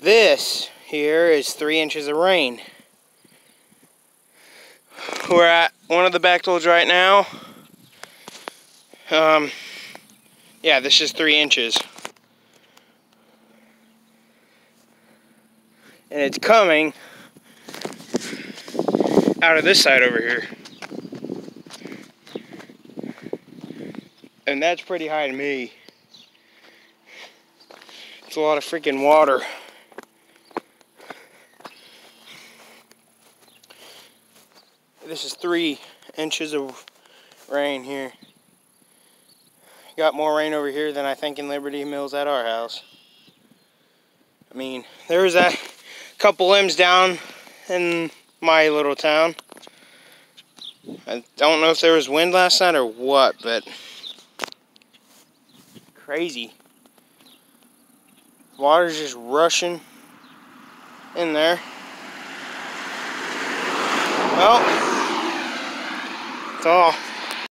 This here is 3 inches of rain. We're at one of the Bechtels right now. Yeah, this is 3 inches. And it's coming out of this side over here. And that's pretty high to me. It's a lot of freaking water. This is 3 inches of rain here. Got more rain over here than I think in Liberty Mills at our house. I mean, there was a couple limbs down in my little town. I don't know if there was wind last night or what, but crazy. Water's just rushing in there. Well, that's all.